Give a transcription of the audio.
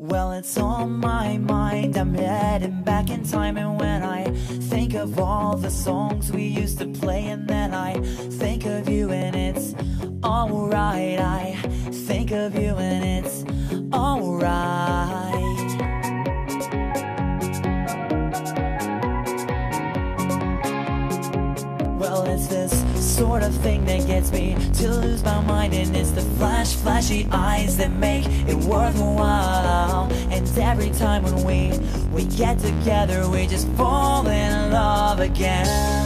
Well, it's on my mind, I'm heading back in time. And when I think of all the songs we used to play, and then I think of you and it's alright. I think of you and it's alright. Well, it's this sort of thing that gets me to lose my mind, and it's the flashy eyes that make it worthwhile. And every time when we get together, we just fall in love again.